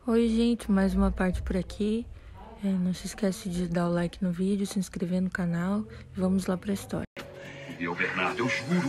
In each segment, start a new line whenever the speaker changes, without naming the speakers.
Oi, gente, mais uma parte por aqui. Não se esquece de dar o like no vídeo, se inscrever no canal e vamos lá pra história.
Eu, Bernardo, eu juro.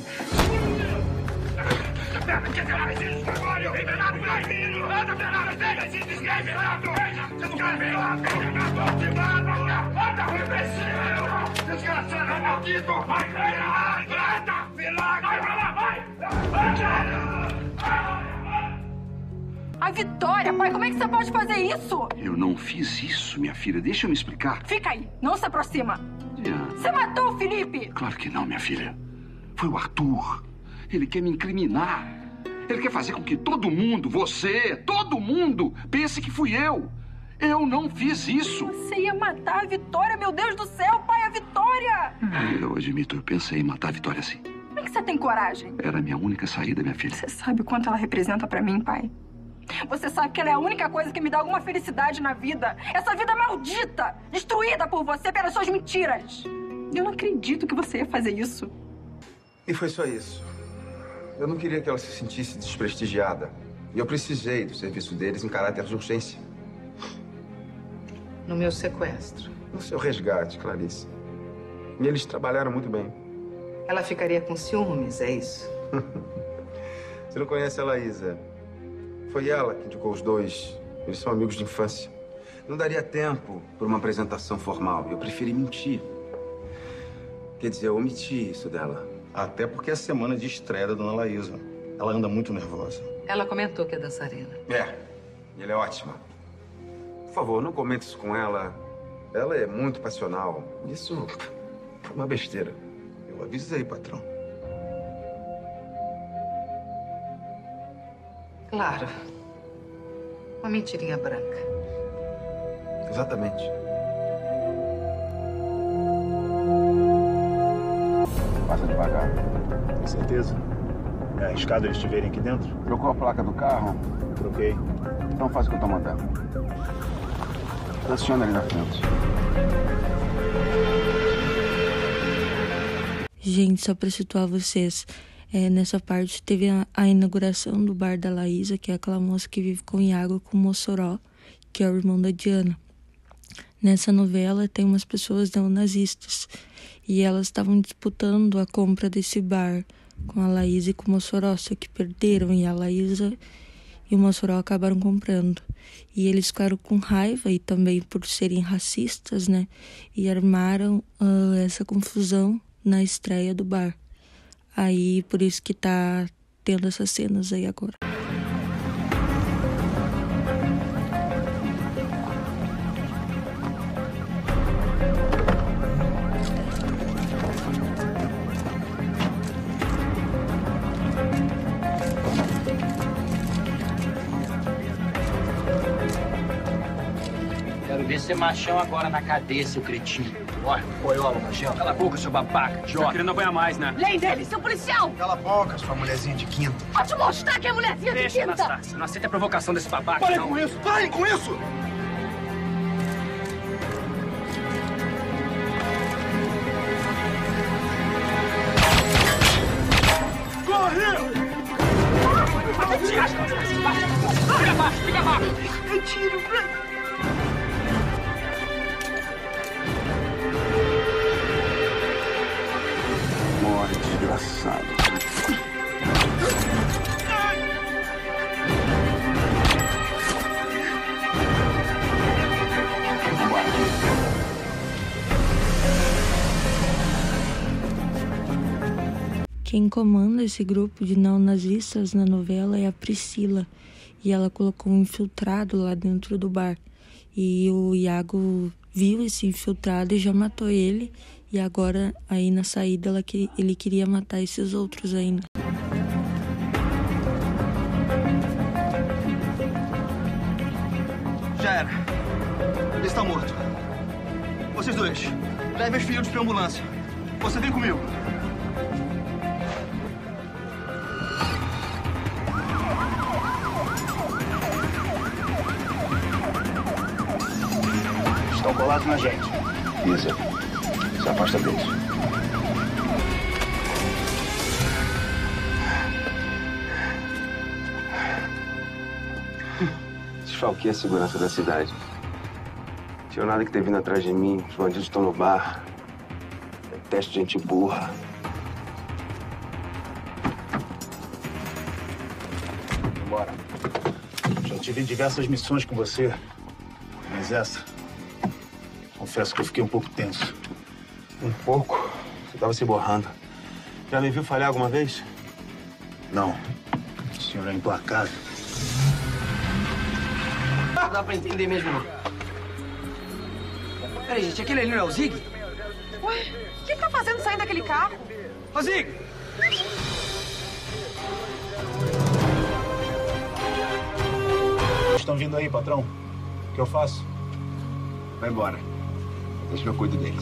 A Vitória, pai, como é que você pode fazer isso?
Eu não fiz isso, minha filha. Deixa eu me explicar.
Fica aí, não se aproxima.
Diana.
Você matou o Felipe?
Claro que não, minha filha. Foi o Arthur. Ele quer me incriminar. Ele quer fazer com que todo mundo, você, todo mundo, pense que fui eu. Eu não fiz isso.
Você ia matar a Vitória, meu Deus do céu, pai, a Vitória!
Eu admito, eu pensei em matar a Vitória sim.
Como é que você tem coragem?
Era a minha única saída, minha filha.
Você sabe o quanto ela representa pra mim, pai? Você sabe que ela é a única coisa que me dá alguma felicidade na vida. Essa vida maldita, destruída por você pelas suas mentiras. Eu não acredito que você ia fazer isso.
E foi só isso. Eu não queria que ela se sentisse desprestigiada. E eu precisei do serviço deles em caráter de urgência.
No meu sequestro.
No seu resgate, Clarice. E eles trabalharam muito bem.
Ela ficaria com ciúmes, é isso?
Você não conhece a Laísa? Foi ela que indicou os dois. Eles são amigos de infância. Não daria tempo para uma apresentação formal. Eu preferi mentir. Quer dizer, eu omiti isso dela.
Até porque é semana de estreia da dona Laísa. Ela anda muito nervosa.
Ela comentou que é dançarina.
É, e ela é ótima. Por favor, não comente isso com ela. Ela é muito passional. Isso é uma besteira.
Eu avisei, patrão.
Claro. Uma mentirinha branca.
Exatamente.
Passa devagar. Tem certeza? É arriscado eles te verem aqui dentro?
Trocou a placa do carro?
Troquei.
Então faz o que eu tô mandando. Estaciona ali na frente.
Gente, só pra situar vocês, nessa parte teve a inauguração do bar da Laísa, que é aquela moça que vive com o Iago, com o Mossoró, que é o irmão da Diana. Nessa novela tem umas pessoas neonazistas e elas estavam disputando a compra desse bar com a Laísa e com o Mossoró, só que perderam e a Laísa e o Mossoró acabaram comprando. E eles ficaram com raiva e também por serem racistas, né? E armaram essa confusão na estreia do bar. Aí, por isso que tá tendo essas cenas aí agora.
Quero ver ser machão agora na cadeia, seu cretino. Olha, coiola, machão. Cala a boca, seu babaca, idiota. Tá querendo apanhar mais, né?
Lei dele, seu policial!
Cala a boca, sua mulherzinha de quinta.
Pode te mostrar que é mulherzinha de
Deixa,
quinta!
Anastácia. Não aceita a provocação desse babaca,
Parem
não.
com isso! Parem com isso!
Fica abaixo, fica abaixo.
Eu tiro,
Morre, desgraçado.
Quem comanda esse grupo de neonazistas na novela é a Priscila. E ela colocou um infiltrado lá dentro do bar. E o Iago viu esse infiltrado e já matou ele. E agora, aí na saída, ele queria matar esses outros ainda.
Já era. Ele está morto. Vocês dois, levem os filhos para a ambulância. Você vem comigo. Estão colados na gente.
Isa, se afasta deles.
desfalquei a segurança da cidade. Tinha nada que ter vindo atrás de mim. Os bandidos estão no bar. Teste de gente burra.
Bora. Já tive diversas missões com você, mas essa, confesso que eu fiquei um pouco tenso.
Um pouco? Você estava se borrando. Já me viu falhar alguma vez?
Não. O senhor é implacável.
Não dá pra entender mesmo, não. Peraí, gente, aquele ali não é o Zig?
Ué, o que ele tá fazendo saindo daquele carro?
Ô, Zig!
Estão vindo aí, patrão. O que eu faço?
Vai embora. Deixa que eu cuido deles.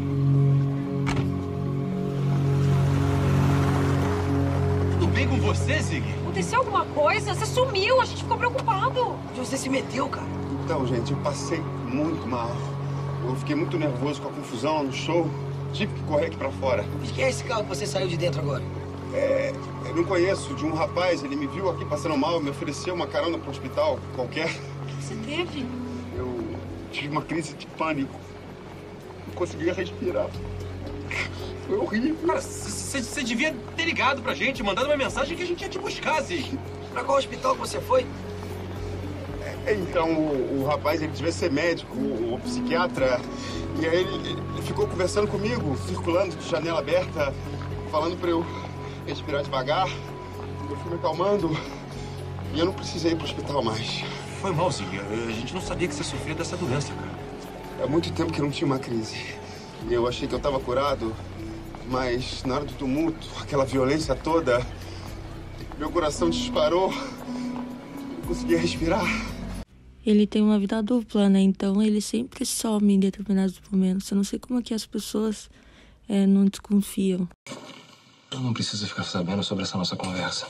Tudo bem com você, Zig?
Aconteceu alguma coisa? Você sumiu, a gente ficou preocupado.
Onde você se meteu, cara?
Então, gente, eu passei muito mal. Eu fiquei muito nervoso com a confusão no show. Tive que correr aqui pra fora.
De quem é esse carro que você saiu de dentro agora?
Eu não conheço, de um rapaz. Ele me viu aqui passando mal, me ofereceu uma carona pro hospital qualquer.
O que você teve?
Eu tive uma crise de pânico. Não conseguia respirar. Foi horrível.
Cara, você devia ter ligado pra gente, mandado uma mensagem que a gente ia te buscar, Zig.
Pra qual hospital que você foi?
Então, o rapaz, ele devia ser médico ou psiquiatra. E aí ele ficou conversando comigo, circulando de janela aberta, falando pra eu respirar devagar. Eu fui me acalmando e eu não precisei ir pro hospital mais.
Foi mal, Zig. A gente não sabia que você sofria dessa doença, cara.
Há muito tempo que eu não tinha uma crise. Eu achei que eu tava curado, mas na hora do tumulto, aquela violência toda, meu coração disparou. Não conseguia respirar.
Ele tem uma vida dupla, né? Então ele sempre some em determinados momentos. Eu não sei como é que as pessoas não desconfiam.
Eu não preciso ficar sabendo sobre essa nossa conversa.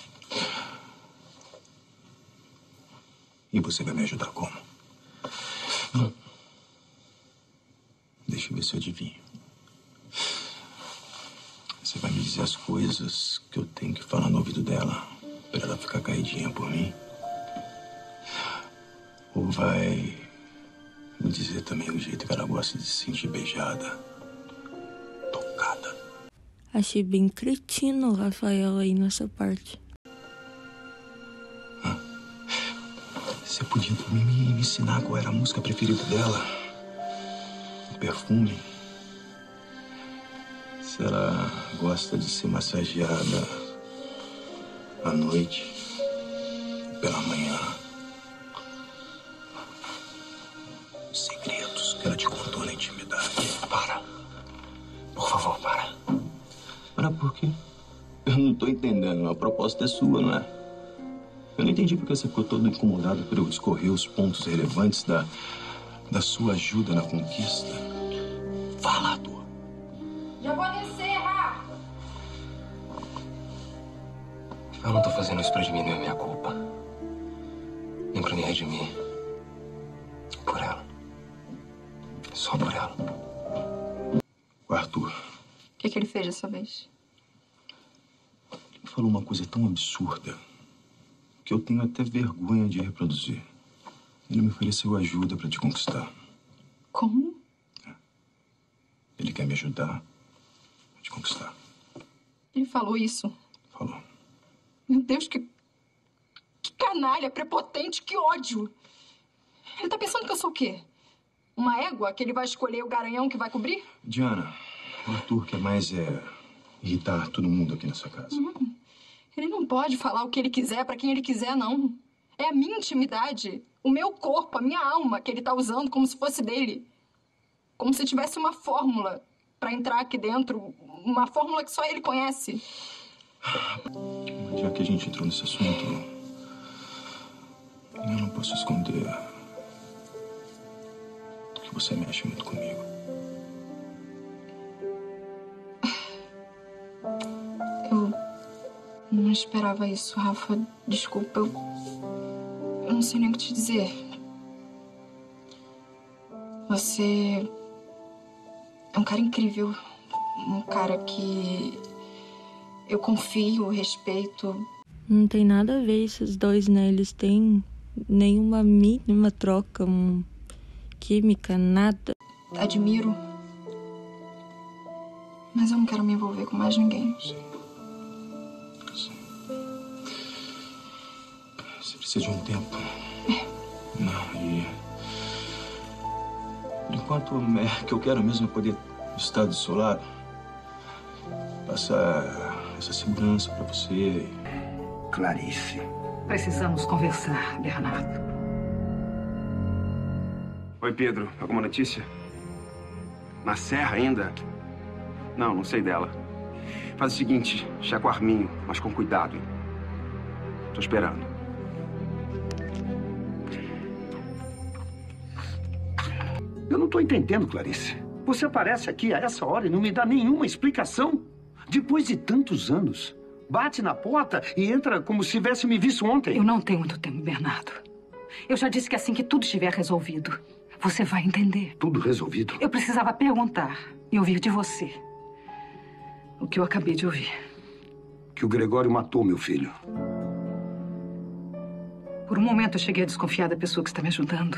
E você vai me ajudar como? Deixa eu ver se eu adivinho. Você vai me dizer as coisas que eu tenho que falar no ouvido dela pra ela ficar caidinha por mim? Ou vai me dizer também o jeito que ela gosta de se sentir beijada, tocada?
Achei bem cretino o Rafael aí nessa parte.
Você podia também me ensinar qual era a música preferida dela? O perfume? Se ela gosta de ser massageada à noite e pela manhã. Segredos que ela te contou na intimidade. Para. Por favor, para. Para por quê? Eu não tô entendendo. A proposta é sua, não é? Eu não entendi porque você ficou todo incomodado por eu escorrer os pontos relevantes da sua ajuda na conquista. Fala, ator.
Já vou descer, Rafa.
Eu não tô fazendo isso pra diminuir a minha culpa. Nem pra me redimir. Por ela. Só por ela.
O Arthur.
O que ele fez dessa vez?
Ele falou uma coisa tão absurda que eu tenho até vergonha de reproduzir. Ele me ofereceu ajuda pra te conquistar.
Como?
Ele quer me ajudar a te conquistar.
Ele falou isso?
Falou.
Meu Deus, que canalha, prepotente, que ódio. Ele tá pensando que eu sou o quê? Uma égua que ele vai escolher o garanhão que vai cobrir?
Diana, o Arthur quer mais irritar todo mundo aqui nessa casa.
Ele não pode falar o que ele quiser pra quem ele quiser, não. É a minha intimidade, o meu corpo, a minha alma que ele tá usando como se fosse dele. Como se tivesse uma fórmula pra entrar aqui dentro, uma fórmula que só ele conhece.
Já que a gente entrou nesse assunto, eu não posso esconder que você mexe muito comigo.
Eu não esperava isso, Rafa. Desculpa, eu não sei nem o que te dizer. Você é um cara incrível. Um cara que eu confio, respeito.
Não tem nada a ver esses dois, né? Eles têm nenhuma mínima troca química, nada.
Admiro. Mas eu não quero me envolver com mais ninguém.
Sim. Você precisa de um tempo. Não, e... Por enquanto, o que eu quero mesmo é poder estar do seu lado. Passar essa segurança pra você.
Clarice.
Precisamos conversar, Bernardo.
Oi, Pedro. Alguma notícia? Na Serra ainda? Não sei dela. Faz o seguinte, checa o Arminho, mas com cuidado, hein? Tô esperando.
Eu não tô entendendo, Clarice. Você aparece aqui a essa hora e não me dá nenhuma explicação. Depois de tantos anos, bate na porta e entra como se tivesse me visto ontem.
Eu não tenho muito tempo, Bernardo. Eu já disse que assim que tudo estiver resolvido, você vai entender.
Tudo resolvido?
Eu precisava perguntar e ouvir de você o que eu acabei de ouvir.
Que o Gregório matou meu filho.
Por um momento eu cheguei a desconfiar da pessoa que está me ajudando.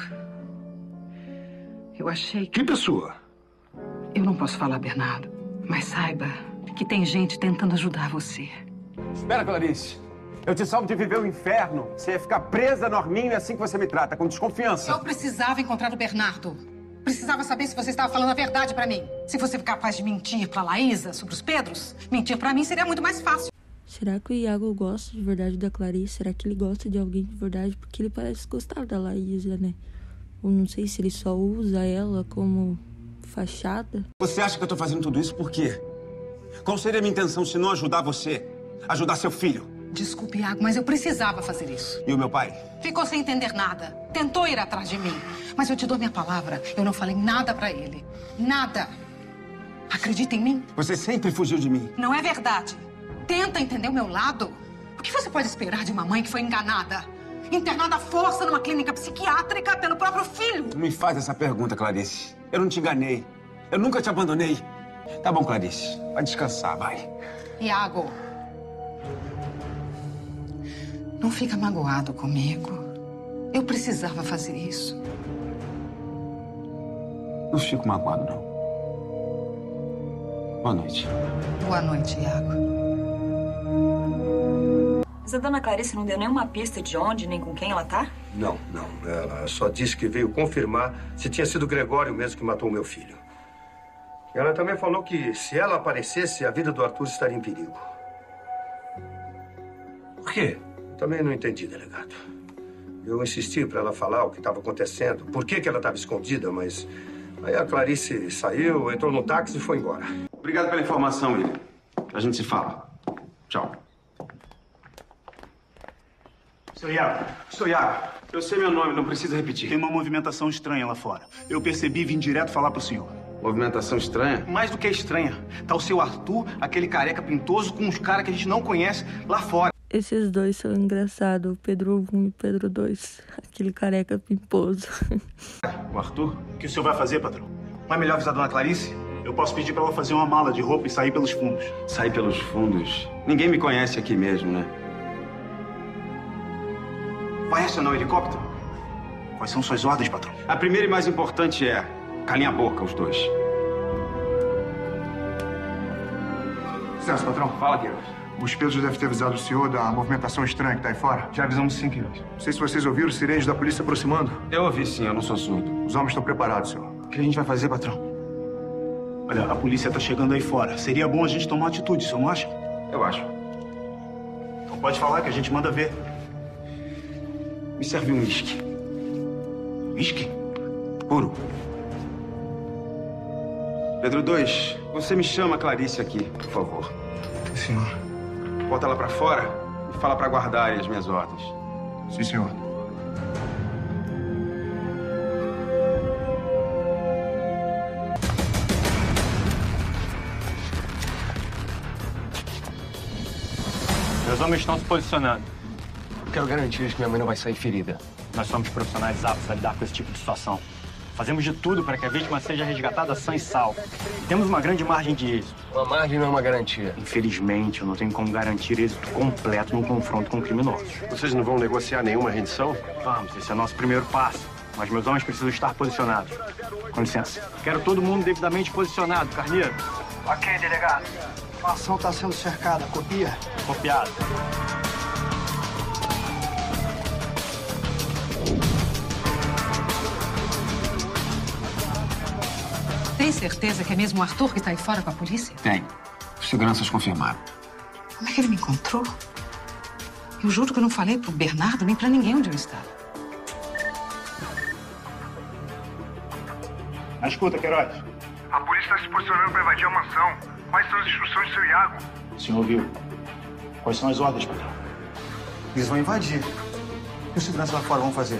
Eu achei que...
Que pessoa?
Eu não posso falar, Bernardo, mas saiba que tem gente tentando ajudar você.
Espera, Clarice. Eu te salvo de viver o inferno. Você ia ficar presa no Arminho e é assim que você me trata, com desconfiança.
Eu precisava encontrar o Bernardo. Precisava saber se você estava falando a verdade pra mim. Se você for capaz de mentir pra Laísa sobre os Pedros, mentir pra mim seria muito mais fácil.
Será que o Iago gosta de verdade da Clarice? Será que ele gosta de alguém de verdade? Porque ele parece gostar da Laísa, né? Ou não sei se ele só usa ela como fachada.
Você acha que eu tô fazendo tudo isso por quê? Qual seria a minha intenção se não ajudar você? Ajudar seu filho?
Desculpe, Iago, mas eu precisava fazer isso.
E o meu pai?
Ficou sem entender nada. Tentou ir atrás de mim. Mas eu te dou minha palavra. Eu não falei nada pra ele. Nada. Acredita em mim?
Você sempre fugiu de mim.
Não é verdade. Tenta entender o meu lado. O que você pode esperar de uma mãe que foi enganada? Internada à força numa clínica psiquiátrica pelo próprio filho.
Não me faz essa pergunta, Clarice. Eu não te enganei. Eu nunca te abandonei. Tá bom, Clarice. Vai descansar, vai.
Iago. Não fica magoado comigo. Eu precisava fazer isso.
Não fico magoado, não. Boa noite.
Boa noite, Iago.
Mas a dona Clarice não deu nenhuma pista de onde nem com quem ela tá?
Não. Ela só disse que veio confirmar se tinha sido o Gregório mesmo que matou o meu filho. E ela também falou que se ela aparecesse, a vida do Arthur estaria em perigo.
Por quê?
Também não entendi, delegado. Eu insisti para ela falar o que estava acontecendo, por que ela estava escondida, mas... Aí a Clarice saiu, entrou no táxi e foi embora.
Obrigado pela informação, William. A gente se fala. Tchau.
Seu Iago.
Sou Iago. Eu sei meu nome, não precisa repetir.
Tem uma movimentação estranha lá fora. Eu percebi e vim direto falar pro senhor.
Movimentação estranha?
Mais do que estranha. Tá o seu Arthur, aquele careca pintoso, com uns caras que a gente não conhece lá fora.
Esses dois são engraçados, o Pedro 1 e o Pedro 2. Aquele careca pimposo.
O Arthur?
O que o senhor vai fazer, patrão? Não é melhor avisar a dona Clarice? Eu posso pedir pra ela fazer uma mala de roupa e sair pelos fundos.
Sair pelos fundos? Ninguém me conhece aqui mesmo, né?
Vai acionar o helicóptero? Quais são suas ordens, patrão?
A primeira e mais importante é... calem a boca, os dois.
Licença, patrão.
Fala, Queiroz.
Os Pedros devem ter avisado o senhor da movimentação estranha que tá aí fora?
Já avisamos sim, Queiroz.
Não sei se vocês ouviram os sirenes da polícia aproximando.
Eu ouvi sim, eu não sou surdo.
Os homens estão preparados, senhor.
O que a gente vai fazer, patrão? Olha, a polícia tá chegando aí fora. Seria bom a gente tomar atitude, o senhor não acha?
Eu acho.
Então pode falar que a gente manda ver.
Me serve um uísque.
Uísque?
Puro. Pedro 2, você me chama Clarice aqui, por favor.
Sim, senhor.
Bota ela pra fora e fala pra guardarem as minhas ordens.
Sim, senhor.
Meus homens estão se posicionando.
Quero garantir que minha mãe não vai sair ferida.
Nós somos profissionais aptos a lidar com esse tipo de situação. Fazemos de tudo para que a vítima seja resgatada sã e salva. Temos uma grande margem de êxito.
Uma margem não é uma garantia.
Infelizmente, eu não tenho como garantir êxito completo num confronto com criminosos.
Vocês não vão negociar nenhuma rendição?
Vamos, esse é o nosso primeiro passo. Mas meus homens precisam estar posicionados. Com licença. Quero todo mundo devidamente posicionado, Carneiro.
Ok, delegado. A ação está sendo cercada. Copia?
Copiado.
Tem certeza que é mesmo o Arthur que tá aí fora com a polícia?
Tem. Os seguranças confirmaram.
Como é que ele me encontrou? Eu juro que eu não falei pro Bernardo nem pra ninguém onde eu estava.
Mas escuta, Queiroz.
A polícia está se posicionando para invadir a mansão. Quais são as instruções do seu Iago?
O senhor ouviu? Quais são as ordens, patrão?
Eles vão invadir. O que os seguranças lá fora vão fazer?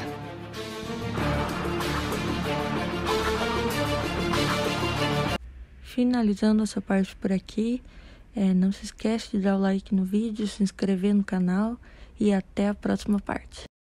Finalizando essa parte por aqui, não se esquece de dar o like no vídeo, se inscrever no canal e até a próxima parte.